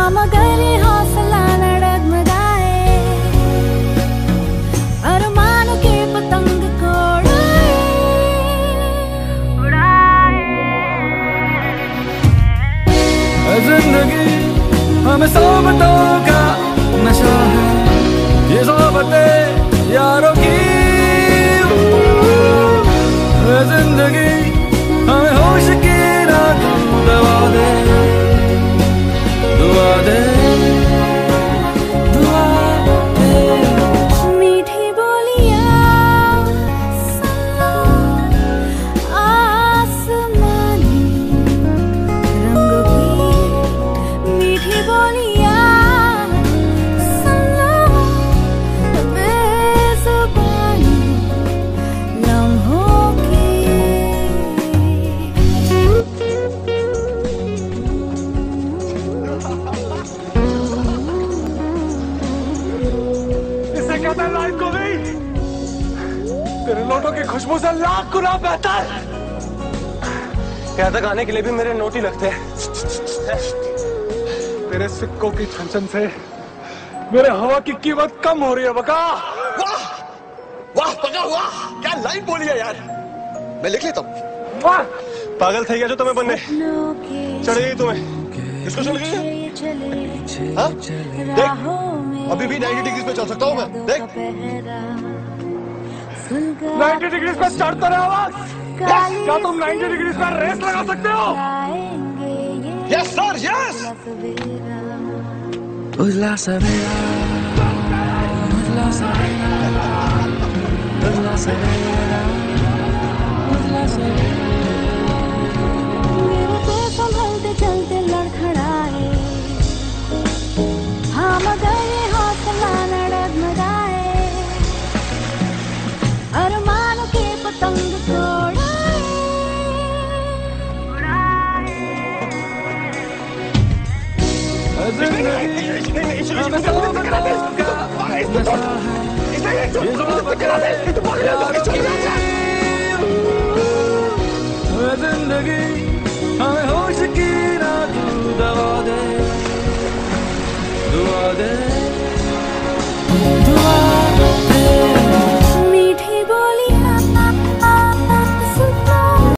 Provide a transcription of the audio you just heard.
हाँ मगर ये हौसला न डगमगाए, अरमान के पतंग को उड़ाए। जिंदगी हमें सोबतों का नशा है, ये सोबतें यारों की। जिंदगी हमें होश की ना दवा दे, दुआ दे, दुआ दे। मीठी बोलियां सुन लो, आसमानी रंगों की मीठी बोलियां सुन लो, बेज़ुबानी लम्हों की। इसे कहते हैं लाइफ को भी, तेरे नोटों की खुशबू से लाख गुना बेहतर। यहाँ तक आने के लिए भी मेरे नोट ही लगते हैं। तेरे सिक्कों की छनछन से मेरे हवा की कीमत कम हो रही है बका। वाह वाह बका वाह, क्या लाइन बोली है यार, मैं लिख लेता हूँ। वाह पागल थे क्या जो तुम्हें बनने चढ़ गई तुम्हें, इसको चल गई है? हाँ? देख अभी भी 90 डिग्री पे चल सकता हूँ मैं, देख 90 डिग्री पे चढ़ता रहे आवाज। क्या तुम 90 डिग्री पे रेस लगा सकते हो? Yes sir yes. उजला सवेरा, उजला सवेरा, उजला सवेरा, उजला सवेरा। मेरे पे संभलते चलते लड़खड़ाए, हाँ मगर ये हौसला न डगमगाए, अरमान के पतंग को हमें सोबतों का नशा है, ये सोबतें यारों की। जिंदगी हमें